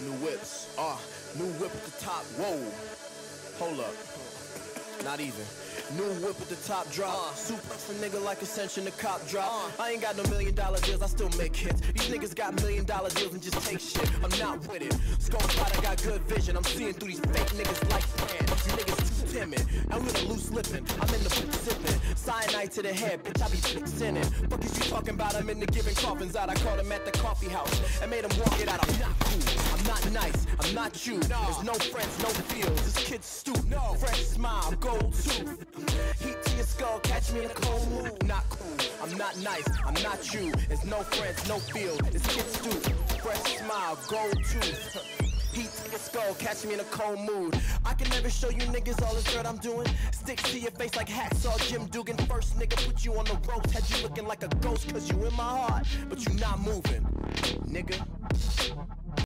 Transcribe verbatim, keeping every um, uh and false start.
New whips, ah, uh, new whip at the top, whoa. Hold up, not even. New whip at the top drop, uh, suplex a nigga like Ascension, the cop drop. uh, I ain't got no million dollar deals, I still make hits. These niggas got million dollar deals and just take shit. I'm not with it. Scope out, I got good vision. I'm seeing through these fake niggas like pan. These niggas too timid. I'm with a loose lippin'. I'm in the boot sippin'. Cyanide to the head, bitch, I be fixin' it. Fuck is you talking about? I'm in the giving coffins out. I caught him at the coffee house and made him walk it out. I'm not cool, I'm not nice, I'm not you. No. There's no friends, no feels. This kid's stupid. No. Fresh smile, gold tooth. Heat to your skull, catch me in a cold mood. Not cool, I'm not nice, I'm not you. There's no friends, no feel. This kid's stupid. Fresh smile, gold tooth. Heat to your skull, catch me in a cold mood. I can never show you niggas all this dirt I'm doing. Sticks to your face like hacksaw Jim Dugan. First nigga put you on the ropes, had you looking like a ghost. Cause you in my heart, but you not moving, nigga.